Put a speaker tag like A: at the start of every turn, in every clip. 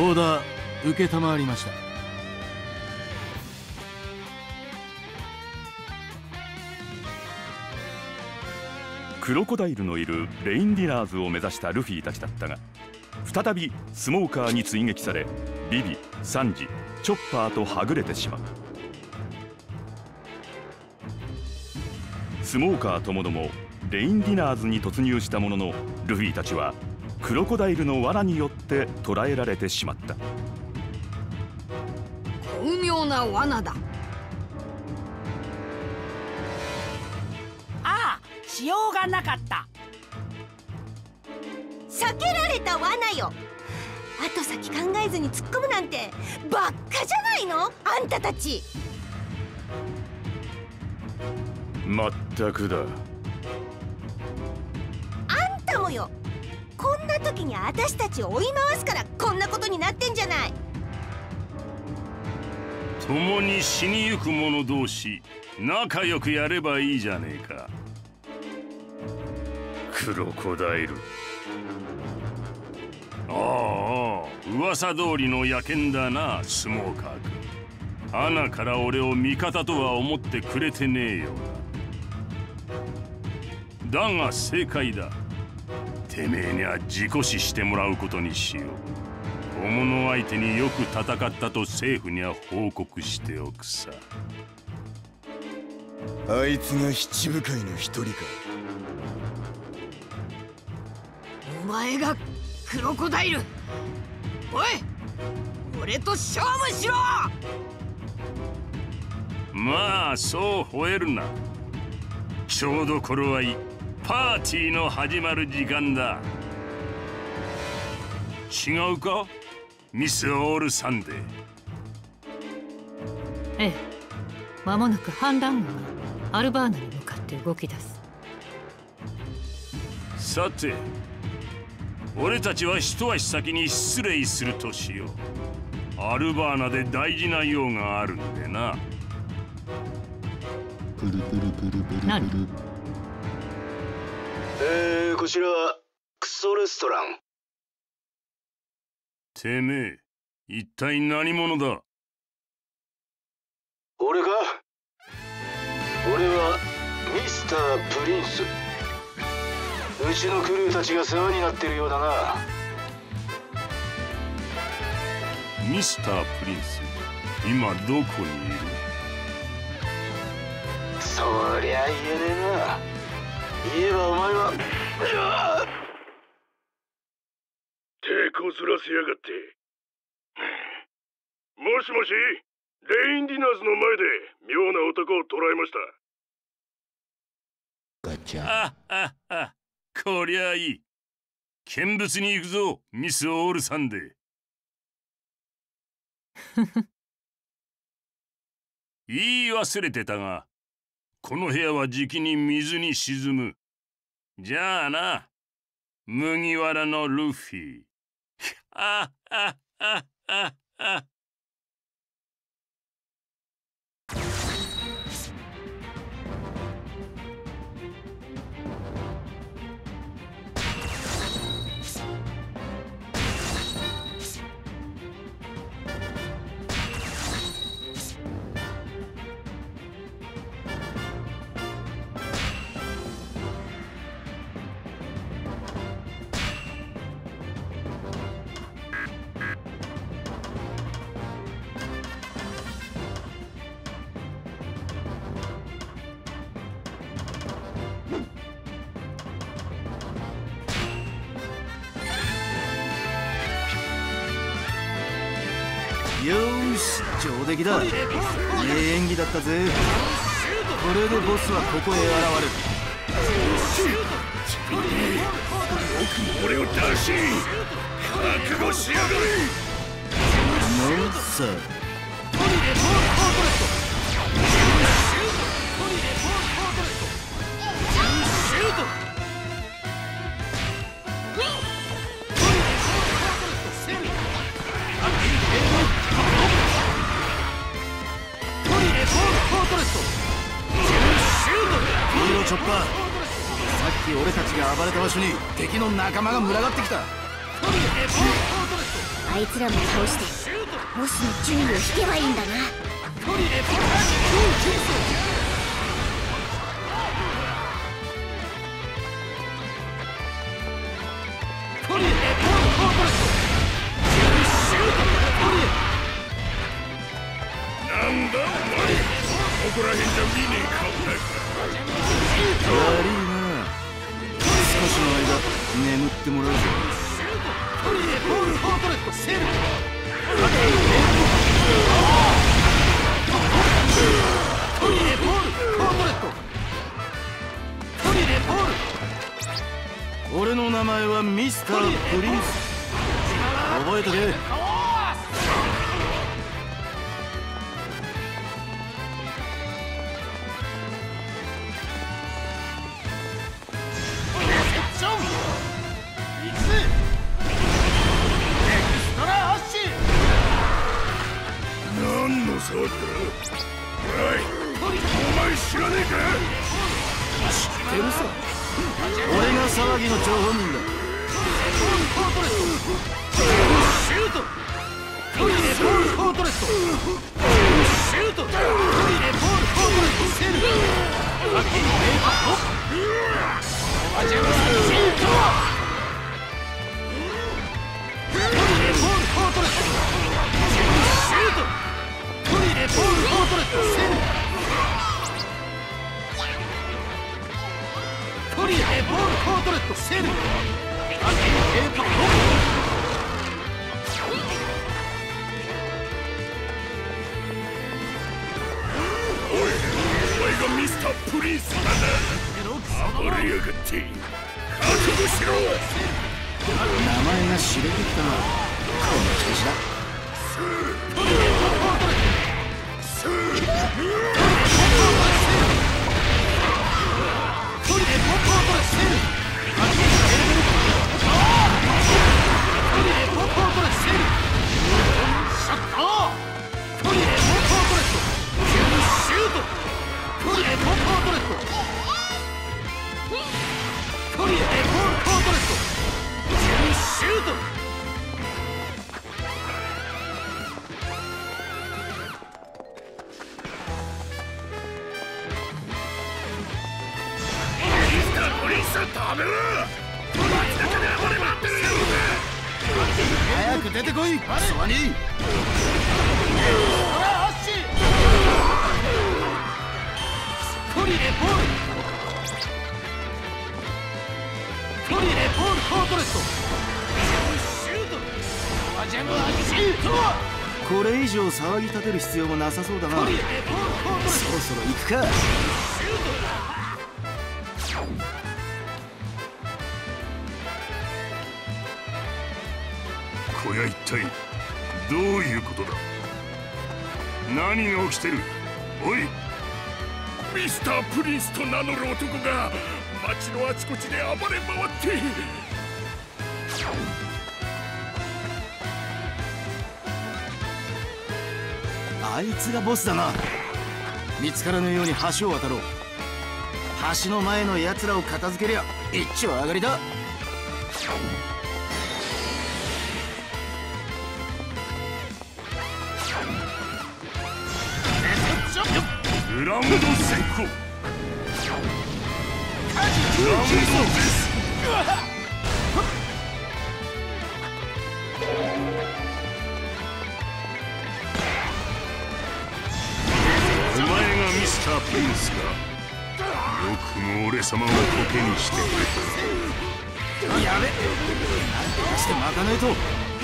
A: オーダー承りました。
B: クロコダイルのいるレインディナーズを目指したルフィたちだったが、再びスモーカーに追撃され、ビビ、サンジ、チョッパーとはぐれてしまう。スモーカーともどもレインディナーズに突入したものの、ルフィたちはクロコダイルの罠によって捕らえられてしまった。
C: 巧妙な罠だ。
D: ああ、しようがなかった。
E: 避けられた罠よ。後先考えずに突っ込むなんてバッカじゃないの、あんたたち。
B: まったくだ。
E: あんたもよ。こんな時に私たちを追い回すからこんなことになってんじゃない。
F: 共に死にゆく者同士仲良くやればいいじゃねえか。クロコダイル。ああ、噂通りの野犬だな、スモーカー君。穴から俺を味方とは思ってくれてねえようだ。だが正解だ。てめえには自己死してもらうことにしよう。小物相手によく戦ったと政府には報告しておくさ。
G: あいつが七部会の一人か。
C: お前がクロコダイル。おい、俺と勝負しろ。
F: まあそう吠えるな。ちょうど頃合い、パーティーの始まる時間だ。違うか、ミス・オールサンデー。
H: ええ、間もなく反乱軍がアルバーナに向かって動き出す。
F: さて、俺たちは一足先に失礼するとしよう。アルバーナで大事な用があるんでな。
H: 何？
G: こちらはクソレストラン。
F: てめえ、一体何者だ？
G: 俺か？俺はミスター・プリンス。うちのクルーたちが世話になってるようだな。
F: ミスター・プリンス、今どこにいる？
G: そりゃ言えねえな。言えばお前は
I: 抵抗ずらせやがって。もしもし、レインディナーズの前で妙な男を捕らえました。
G: ガチャ。
F: あああ、こりゃいい。見物に行くぞ、ミス・オールサンデー。言い忘れてたが、この部屋はじきに水に沈む。じゃあな、麦わらのルフィ。あああああ。
A: よーし、上出来だ。いい演技だったぜ。これでボスはここへ現れる。
I: よくも俺を出し、覚悟しやがれ。
A: ノーサー。チョッパー、さっき俺たちが暴れた場所に敵の仲間が群がってきた。
E: あいつらも倒してボスの注意を引けばいいんだな。
I: なんだお前、ここら辺じゃ見ねえ顔だか。
A: 悪いな。少しの間眠ってもらうぞ。俺の名前はミスタープリンス。覚えとけ。
I: 何の騒ぎだ。おい、お前知らねえか。
A: 知ってるさ。俺が騒ぎの張本人だ。シュート。フォートレット。シュート。フォートレット。セル。ラッキーメーカー。アジャマシュート。フォートレット。シュート。フォートレット。セル。フォートレット。セル。ラッキーメーカー。
I: ミスタープリンスだな。暴れやがって。覚悟しろ。
A: 名前が知れてきたな。この調子だ。早く出てこい、スワニー。これ以上騒ぎ立てる必要もなさそうだな。そろそろ行くか。
I: こりゃ一体どういうことだ。何が起きてる。おい、ミスタープリンスと名乗る男が街のあちこちで暴れ回って。
A: あいつがボスだな。見つからぬように橋を渡ろう。橋の前の奴らを片付けりゃ一丁上がりだ。
I: グラウンド先行。グラウンドです。お前がミスタープリンスか。よくも俺様をコケにしてくれた。
A: やべ、なんとかして巻かないと。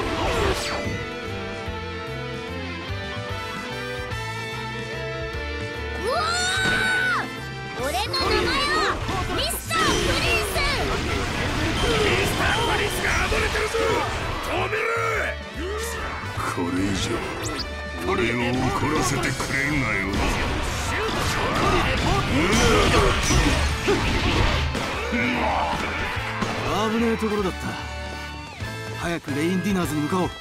E: 俺の名前はミスタープリンス。
I: ミスタープリンスが暴れてるぞ。止めろ。これ以上俺を怒らせてくれるなよ。
A: 危ねえところだった。早くレインディナーズに向かおう。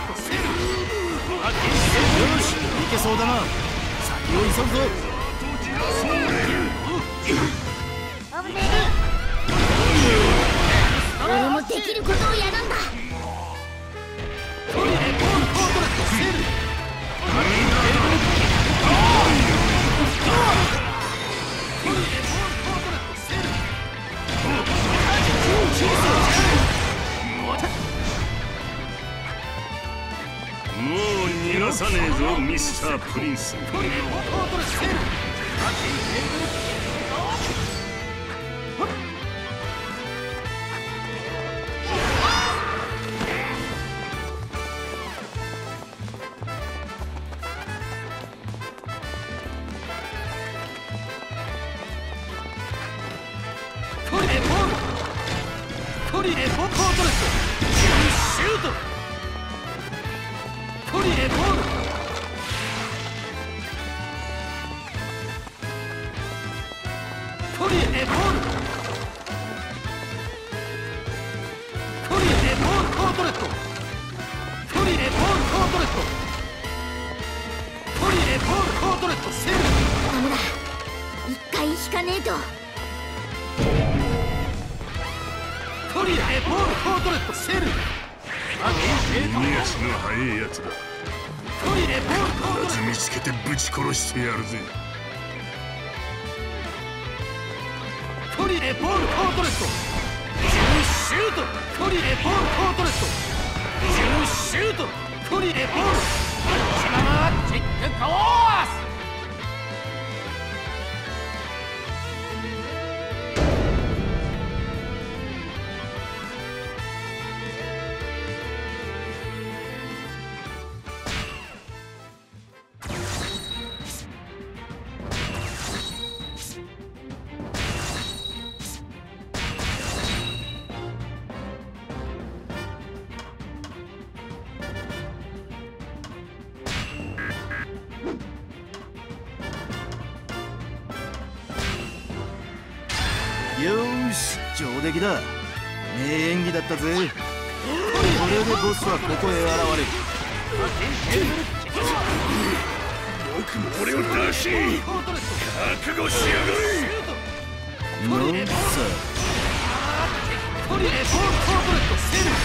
A: よし、いけそうだな。先を急ぐぞ。
E: 俺もできることをやるんだ。
A: トリレポールコートレットセル
F: もう逃がさねえぞミスタープリンス。
A: トリレポールコートレットセルトリレポールコートレットシュートトリレポールトリレポールトリレポールコートレットトリレポールコートレットトリレポールコートレットセル
E: ダメだ、一回引かねえと。
A: トリレポールコートレットセル
I: 逃がしの早いやつだ。
A: トリレポールコートレット
I: 必ず見つけてぶち殺してやるぜ。
A: トリレポールコートレットシュートトリレポールコートレットシュートトリレポールシママキックコース
J: よーし、上出来だ。名演技だったぜ。これでボスはここへ現れる。
I: 僕も俺を出し覚悟しやがれ。
J: ノンサ
A: トリレポールコートレットセル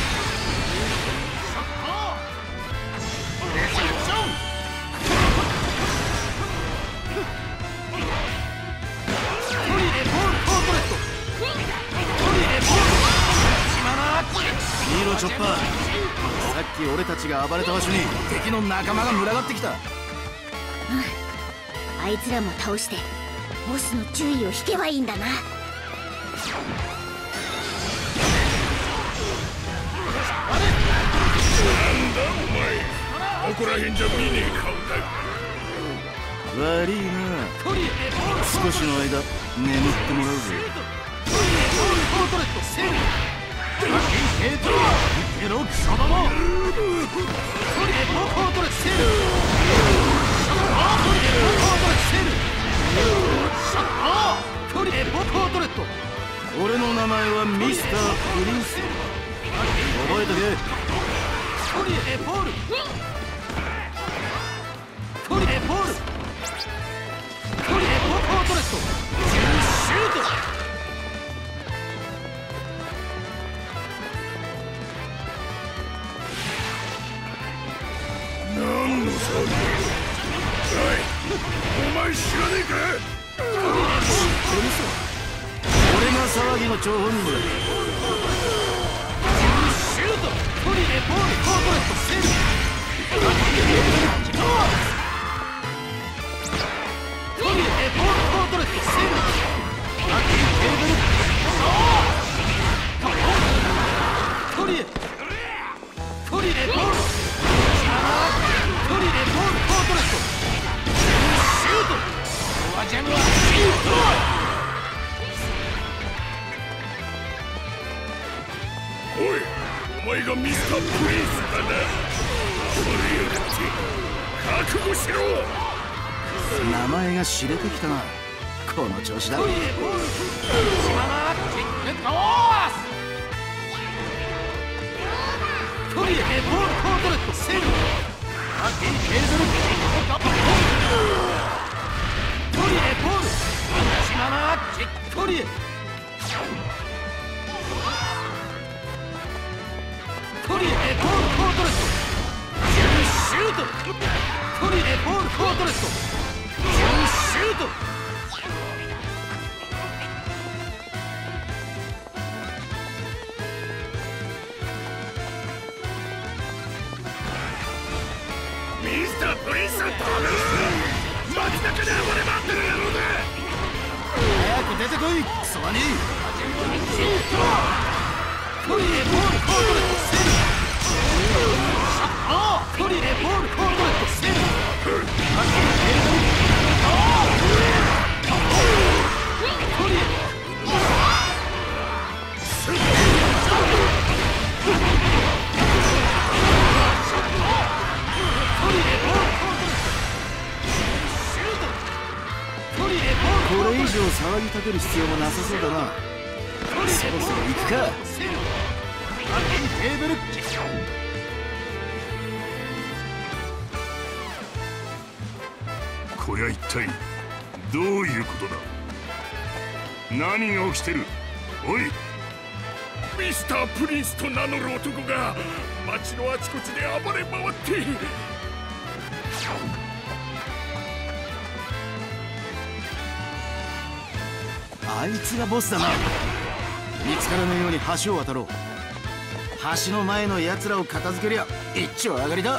J: ヒーローチョッパー、さっき俺たちが暴れた場所に敵の仲間が群がってきた。
E: あいつらも倒してボスの注意を引けばいいんだな。
I: なんだお前、ここら辺じゃ見ねえ顔だ。
J: 悪いな、少しの間眠ってもらうぜ。
A: トリレポールコートレットセルゲロクソどもトリレポールコートレットセルトリレポールコートレットセルトリレポールコートレット
J: 俺の名前はミスタープリンス。覚えとけ。
A: トリレポールトリレポールトリレポールコートレットシュート
I: 何の騒ぎだ。おい、お前知らねえか。
J: 俺が騒ぎの張本人だ。
A: シュートトリレポールコートレットセルトリレポールコートレットセルトリレポールトリレポールコートレットシュートフォアジャンはシュート
I: おい、お前がミスタープリンスだな。盛り上がって覚悟しろ。
J: 名前が知れてきたな。この調子だ。
A: トリレポールシママキックコーストリレポールコートレットセルトリレポール
I: ミスタープリンスを止めろ。街中で暴れ回ってる野郎だ。
J: 早く出てこいクソワニ。
A: トリレボールコートレットセール。トリレボールコートレットセール。トリレ
J: これ以上騒ぎ立てる必要もなさそうだな。そろそろ行くか。
A: テーブル
I: こりゃ一体どういうことだ。何が起きてる。おい、ミスタープリンスと名乗る男が街のあちこちで暴れ回っている。
J: あいつがボスだな。見つからないように橋を渡ろう。橋の前の奴らを片付けりゃ一丁上がりだ。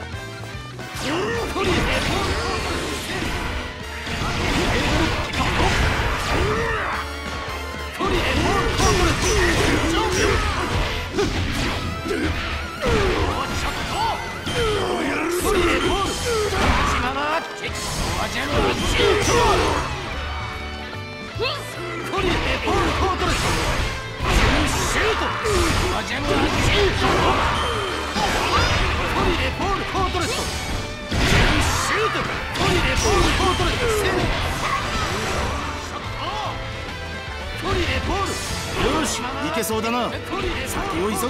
J: よし、いけそうだな。先を急ぐぞ。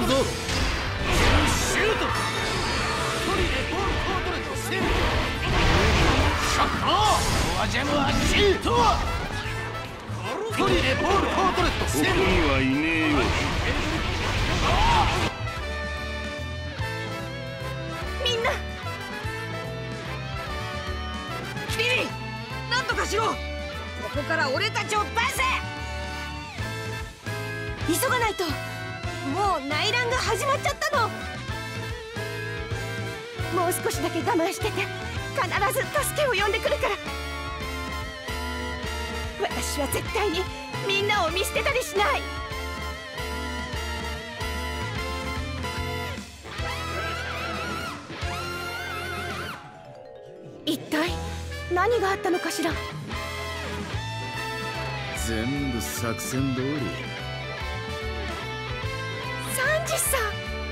F: ここにはいねえよ。
C: みんなビビ、なんとかしろ。ここから俺たちを出せ。
E: 急がないと。もう内乱が始まっちゃったの。もう少しだけ我慢してて、必ず助けを呼んでくるから。私は絶対にみんなを見捨てたりしない。一体何があったのかしら。
J: 全部作戦通り。
E: サンジさん、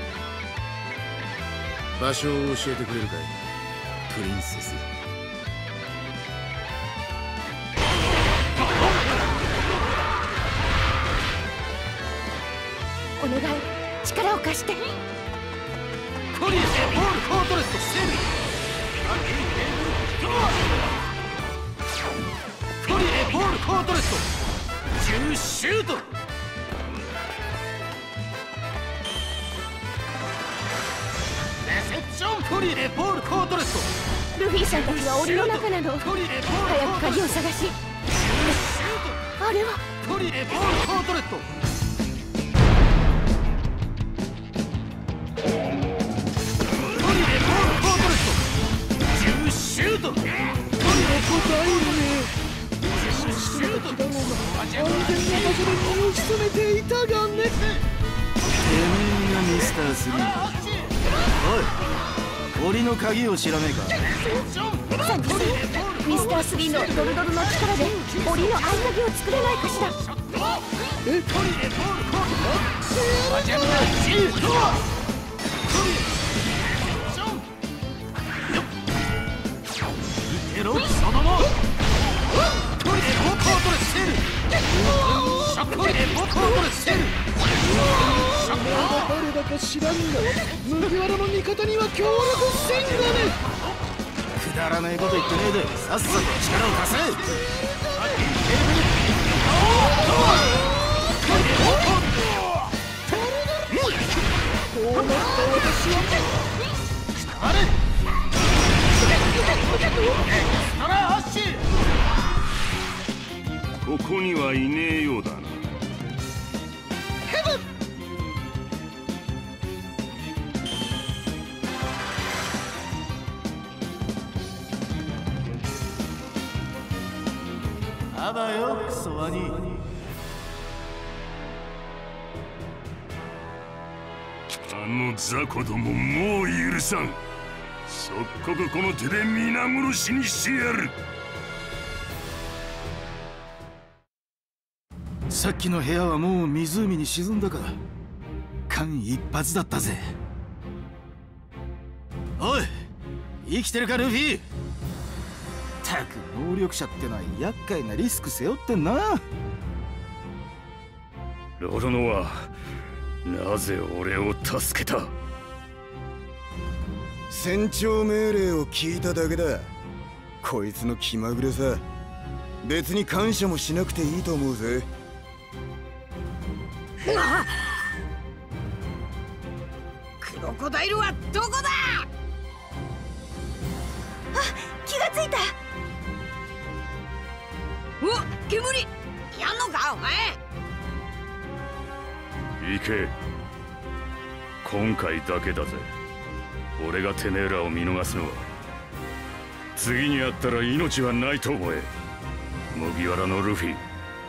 J: 場所を教えてくれるかいプリンセス。
E: お願い、力を貸して。
A: トリレボールコートレットセール。トリレボールコートレット10シュート。レセプション。トリレボールコートレット。
E: ルフィさんたちは檻の中なの。
A: トリレボール
E: 早く鍵を探し。あれは
A: トリレボールコートレット。
J: ミスター3。おい、檻の鍵を知らねえか。
E: サンジさん、ミスター3のドルドルの力で檻の合鍵を作れないかしら。
A: 誰だか知らんが麦わらの味方には協力せんがね。
J: くだらないこと言ってねえでさっさと力を貸せ。
A: こうなった私はあれ
F: ここにはいねえようだな。
J: まだよクソワニ。
I: あの雑魚どももう許さん。即刻この手で皆殺しにしてやる。
J: さっきの部屋はもう湖に沈んだか。間一髪だったぜ。おい生きてるかルフィ。たく能力者ってのは厄介なリスク背負ってんな。
I: ロロノはなぜ俺を助けた？
K: 船長命令を聞いただけだ。こいつの気まぐれさ。別に感謝もしなくていいと思うぜ。
C: クロコダイルはどこだ？
E: あ、気がついた。
C: お、煙やんのかお前。
I: 行け。今回だけだぜ。俺がてめえらを見逃すのは。次に会ったら命はないと思え。麦わらのルフィ。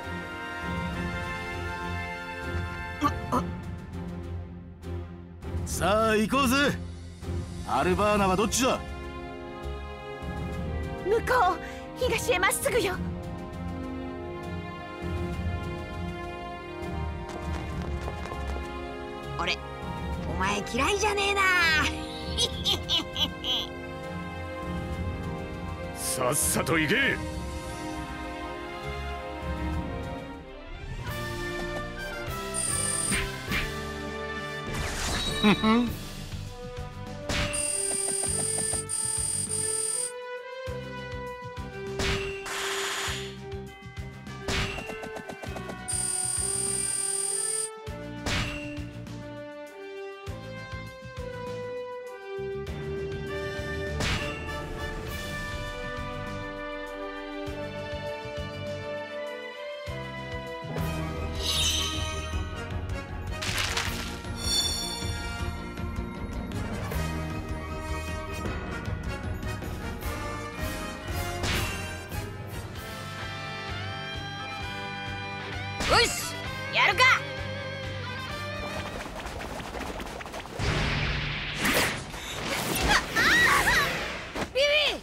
J: さあ行こうぜ。アルバーナはどっちだ？
E: 向こう、東へまっすぐよ。
C: 俺お前嫌いじゃねえな。
I: さっさと行け。
C: よし、やるか。ビビ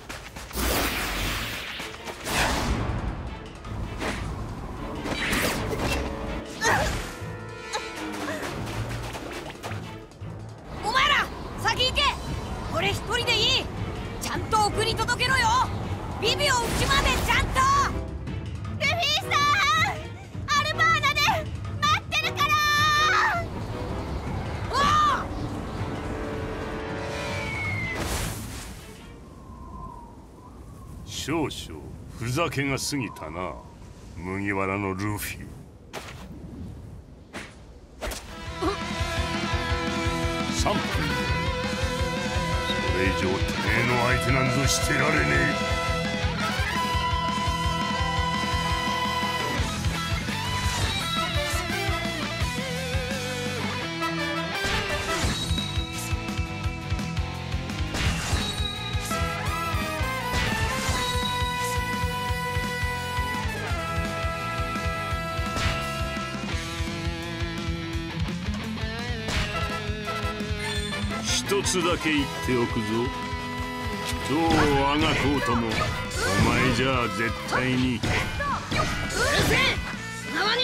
C: お前ら先行け。俺一人でいい。ちゃんと送り届けろよ。ビビをうちまでちゃんと。
E: ルフィさん、アルバーナで待ってるから。
I: 少々ふざけが過ぎたな、麦わらのルフィ。3分。それ以上てめえの相手なんぞしてられねえ。一つだけ言っておくぞ。どうあがこうともお前じゃあ絶対に。うるせ
C: え砂場に。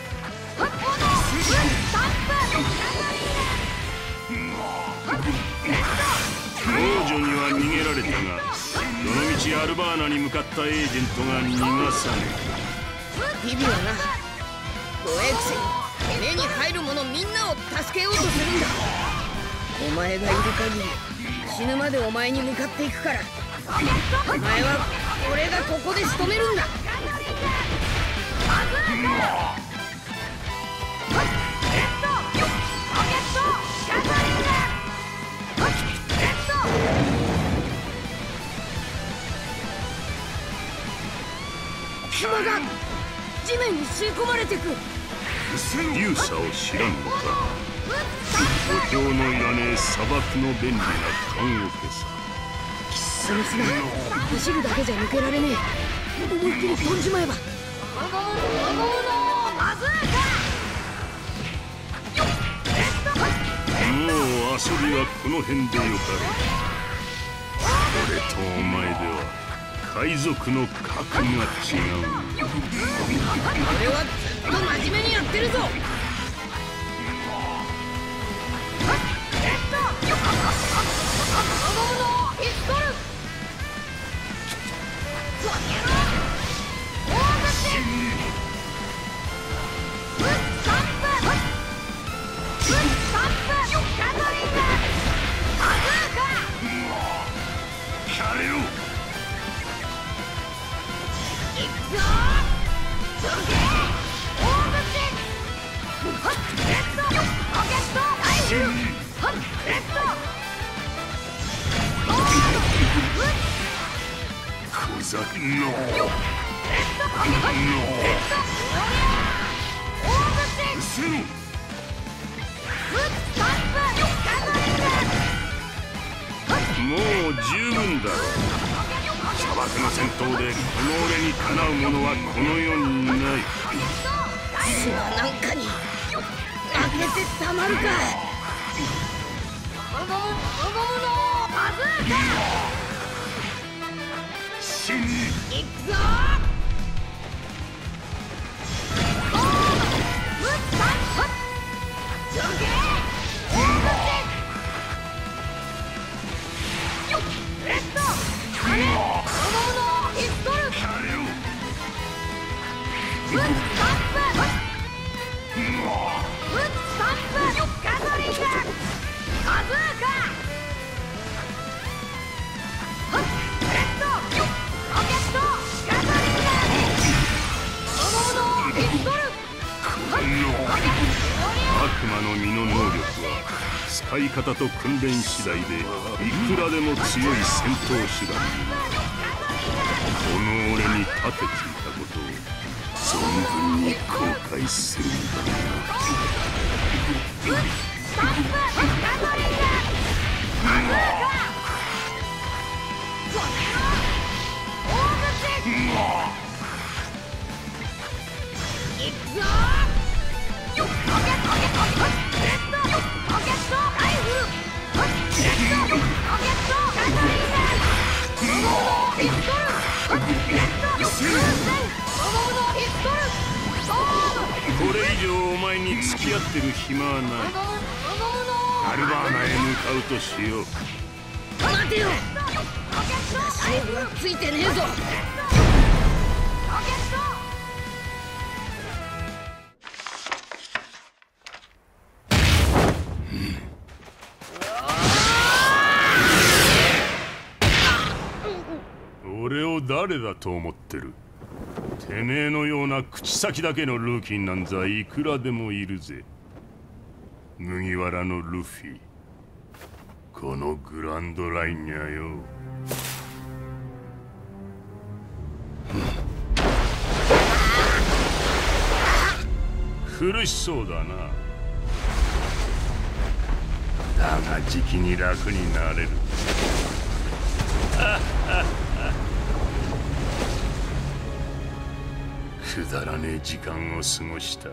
F: 王女には逃げられたが、どのみちアルバーナに向かったエージェントが逃がさね
C: え。ビビはな、怖えくせに目に入る者みんなを助けようとするんだ。お前がいる限り死ぬまでお前に向かっていくから。お前は俺がここで仕留めるんだ。熊が地面に吸い込まれてく。
F: え。勇者を知らんのか。五条のいらねえ砂漠の便利な棺桶さ。
C: その砂走るだけじゃ抜けられねえ。思いっきり飛んじまえば
F: もう遊びはこの辺でよかろう。俺とお前では海賊の格が違う。
C: 俺はずっと真面目にやってるぞ。
F: もう十分だろう。砂漠の戦闘でこの俺にかなう者はこの世にない。
C: 砂なんかに負けてたまるか。行くぞ。
F: 悪魔の実の能力は使い方と訓練次第でいくらでも強い戦闘手段。この俺に盾ついたことを存分に後悔するんだな。これ以上お前に付き合ってる暇はない。アルバーナへ向かうとしよう。
C: 待てよ。勝負はついてねえぞ。
F: 俺を誰だと思ってる。てめえのような口先だけのルーキーなんざいくらでもいるぜ。麦わらのルフィ、このグランドラインにゃよ。苦しそうだな。だがじきに楽になれる。くだらねえ時間を過ごした。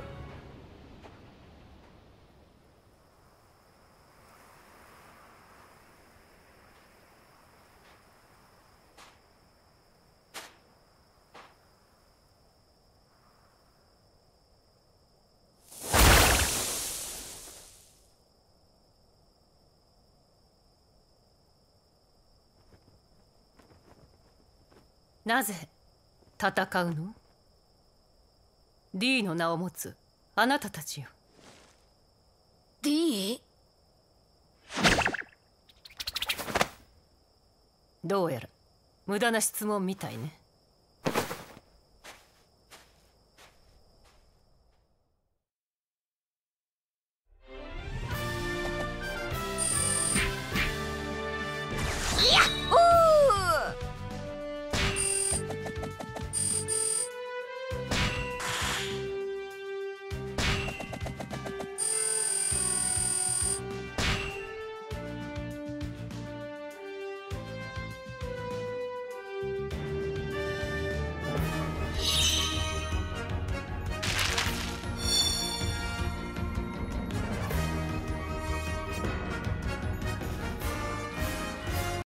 H: なぜ戦うの？ D の名を持つあなたたちよ。
C: D？
H: どうやら無駄な質問みたいね。